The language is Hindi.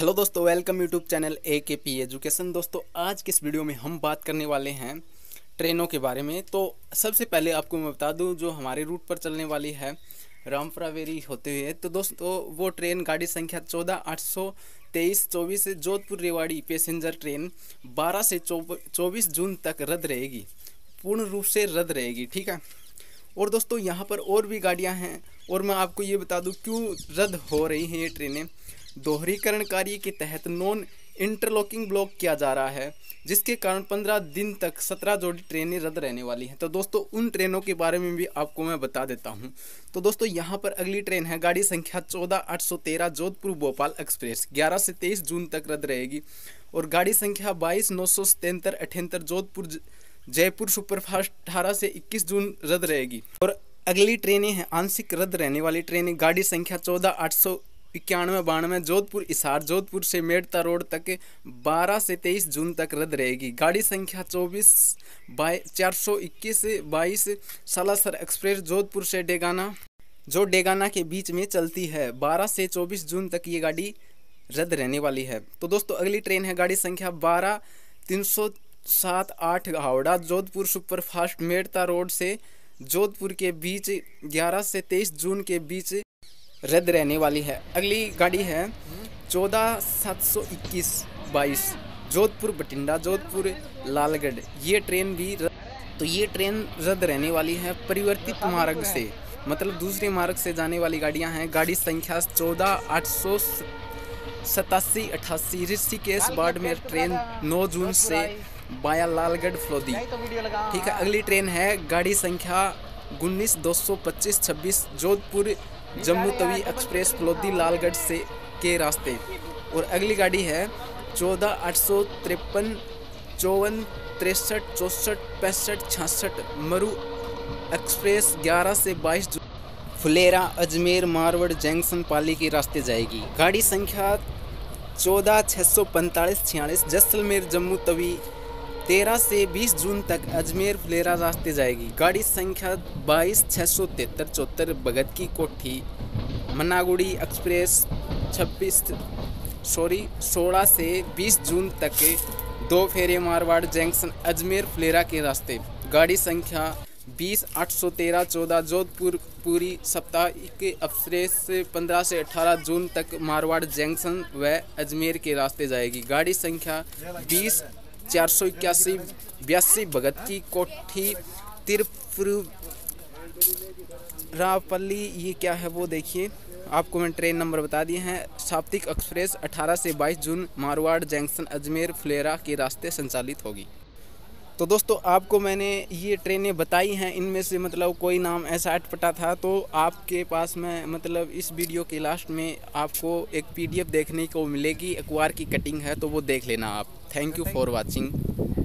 हेलो दोस्तों, welcome YouTube channel AKP education. दोस्तों, आज के इस वीडियो में हम बात करने वाले हैं ट्रेनों के बारे में। तो सबसे पहले आपको मैं बता दूं, जो हमारे रूट पर चलने वाली है रामपुरा वेरी होते हुए, तो दोस्तों वो ट्रेन गाड़ी संख्या 14-823-24 जोधपुर रेवाड़ी पैसेंजर ट्रेन 12 से 24 जून तक रद्द रहेगी, पूर्ण रूप से रद्द रहेगी। ठीक है। और दोस्तों यहाँ पर और भी गाड़ियाँ हैं, और मैं आपको ये बता दूँ क्यों रद्द हो रही हैं ये ट्रेनें। दोहरीकरण कार्य के तहत नॉन इंटरलॉकिंग ब्लॉक किया जा रहा है, जिसके कारण 15 दिन तक 17 जोड़ी ट्रेनें रद्द रहने वाली हैं। तो दोस्तों उन ट्रेनों के बारे में भी आपको मैं बता देता हूं। तो दोस्तों यहाँ पर अगली ट्रेन है गाड़ी संख्या 14-813 जोधपुर भोपाल एक्सप्रेस, 11 से 23 जून तक रद्द रहेगी। और गाड़ी संख्या 22-977-78 जोधपुर जयपुर सुपरफास्ट 18 से 21 जून रद्द रहेगी। और अगली ट्रेनें हैं आंशिक रद्द रहने वाली ट्रेनें, गाड़ी संख्या 14-891-92 जोधपुर हिसार जोधपुर से मेड़ता रोड तक 12 से 23 जून तक रद्द रहेगी। गाड़ी संख्या 24-421-22 सालासर एक्सप्रेस जोधपुर से डेगाना के बीच में चलती है, 12 से 24 जून तक ये गाड़ी रद्द रहने वाली है। तो दोस्तों अगली ट्रेन है गाड़ी संख्या 12-307-8 हावड़ा जोधपुर सुपरफास्ट मेड़ता रोड से जोधपुर के बीच 11 से 23 जून के बीच रद्द रहने वाली है। अगली गाड़ी है 14-721-22 जोधपुर बठिंडा जोधपुर लालगढ़, ये ट्रेन भी तो ये ट्रेन रद्द रहने वाली है। परिवर्तित मार्ग से मतलब दूसरे मार्ग से जाने वाली गाड़ियां हैं, गाड़ी संख्या 14-887-88 ऋषिकेश बाड़मेर ट्रेन 9 जून से बाया लालगढ़ फलोदी। ठीक है। अगली ट्रेन है गाड़ी संख्या 19-225-26 जोधपुर जम्मू तवी एक्सप्रेस फलोदी लालगढ़ से के रास्ते। और अगली गाड़ी है 14-853-54-63-64-65 मरु एक्सप्रेस 11 से 22 फुलेरा अजमेर मारवाड़ जंक्शन पाली के रास्ते जाएगी। गाड़ी संख्या 14-645-46 जैसलमेर जम्मू तवी 13 से 20 जून तक अजमेर फुलेरा रास्ते जाएगी। गाड़ी संख्या 22-673-74 भगत की कोठी मनागुड़ी एक्सप्रेस 16 से 20 जून तक 2 फेरे मारवाड़ जंक्शन अजमेर फुलेरा के रास्ते। गाड़ी संख्या 20-813-14 जोधपुर पूरी साप्ताहिक एक्सप्रेस 15 से 18 जून तक मारवाड़ जंक्शन व अजमेर के रास्ते जाएगी। गाड़ी संख्या 20-481-82 भगत की कोठी तिरुचिरापल्ली, ये क्या है वो देखिए, आपको मैं ट्रेन नंबर बता दिए हैं। साप्ताहिक एक्सप्रेस 18 से 22 जून मारवाड़ जंक्शन अजमेर फुलेरा के रास्ते संचालित होगी। तो दोस्तों आपको मैंने ये ट्रेनें बताई हैं, इनमें से मतलब कोई नाम ऐसा अटपटा था तो आपके पास में मतलब इस वीडियो के लास्ट में आपको एक PDF देखने को मिलेगी, अखबार की कटिंग है, तो वो देख लेना आप। Thank you for watching.